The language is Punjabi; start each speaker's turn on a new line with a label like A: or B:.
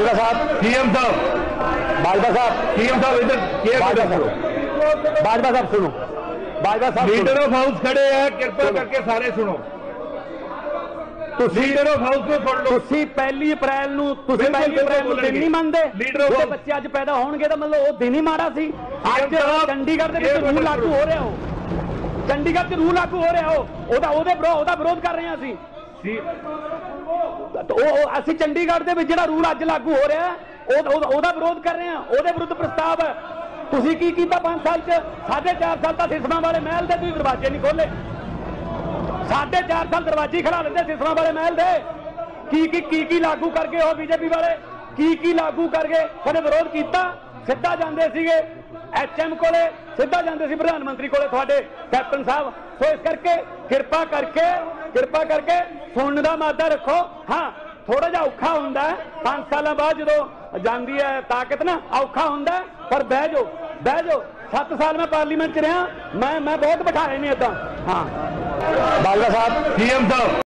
A: बाजवा साहब,
B: सीएम साहब,
A: बाजवा साहब,
B: सीएम साहब इधर
A: बाजवा साहब सुनो, बाजवा साहब
B: लीडर ऑफ हाउस खड़े हैं, कृपा करके सारे सुनो। लीडर ऑफ हाउस को सुन लो।
A: ਤੁਸੀਂ ਪਹਿਲੀ ਅਪ੍ਰੈਲ ਨੂੰ ਦਿਨ ਨਹੀਂ ਮੰਨਦੇ। ਜਿਹੜੇ ਬੱਚੇ ਅੱਜ ਪੈਦਾ ਹੋਣਗੇ ਤਾਂ ਮਤਲਬ ਉਹ ਦਿਨ ਹੀ ਮਾੜਾ ਸੀ। ਅੱਜ ਚੰਡੀਗੜ੍ਹ ਦੇ ਵਿੱਚ ਰੂਲ ਲਾਗੂ ਹੋ ਰਿਹਾ ਹੋ, ਚੰਡੀਗੜ੍ਹ 'ਚ ਰੂਲ ਲਾਗੂ ਹੋ ਰਿਹਾ ਹੋ, ਉਹਦਾ ਵਿਰੋਧ ਕਰ ਰਹੇ ਹਾਂ ਅਸੀਂ। ਅਸੀਂ ਚੰਡੀਗੜ੍ਹ ਦੇ ਵਿੱਚ ਜਿਹੜਾ ਰੂਲ ਅੱਜ ਲਾਗੂ ਹੋ ਰਿਹਾ ਉਹਦਾ ਵਿਰੋਧ ਕਰ ਰਹੇ ਹਾਂ, ਉਹਦੇ ਵਿਰੁੱਧ ਪ੍ਰਸਤਾਵ ਹੈ। ਤੁਸੀਂ ਕੀ ਕੀਤਾ 5 ਸਾਲ 'ਚ? 4.5 ਸਾਲ ਤਾਂ ਸਿਸਮਾਂ ਵਾਲੇ ਮਹਿਲ ਦੇ ਤੁਸੀਂ ਦਰਵਾਜ਼ੇ ਨਹੀਂ ਖੋਲੇ। 4.5 ਸਾਲ ਦਰਵਾਜ਼ੇ ਖੜਾ ਲੈਂਦੇ ਸਿਸਮਾਂ ਵਾਲੇ ਮਹਿਲ ਦੇ। ਕੀ ਲਾਗੂ ਕਰ ਗਏ ਉਹ ਬੀਜੇਪੀ ਵਾਲੇ? ਕੀ ਲਾਗੂ ਕਰ ਗਏ? ਉਹਨੇ ਵਿਰੋਧ ਕੀਤਾ, ਸਿੱਧਾ ਜਾਂਦੇ ਸੀਗੇ ਐਚਐਮ ਕੋਲੇ, ਸਿੱਧਾ ਜਾਂਦੇ ਸੀ ਪ੍ਰਧਾਨ ਮੰਤਰੀ ਕੋਲੇ ਤੁਹਾਡੇ ਕੈਪਟਨ ਸਾਹਿਬ। ਸੋ ਇਸ ਕਰਕੇ ਕਿਰਪਾ ਕਰਕੇ ਸੁਣਨ ਦਾ ਮਾਦਾ ਰੱਖੋ। ਹਾਂ ਥੋੜਾ ਜਿਹਾ ਔਖਾ ਹੁੰਦਾ 5 ਸਾਲਾਂ ਬਾਅਦ ਜਦੋਂ ਜਾਂਦੀ ਹੈ ਤਾਕਤ ਨਾ, ਔਖਾ ਹੁੰਦਾ, ਪਰ ਬਹਿ ਜਾਓ। 7 ਸਾਲ मैं पार्लीमेंट च रहा, मैं बहुत बिठाए नहीं इदा। हाँ
B: बाजवा साहब, सीएम साहब।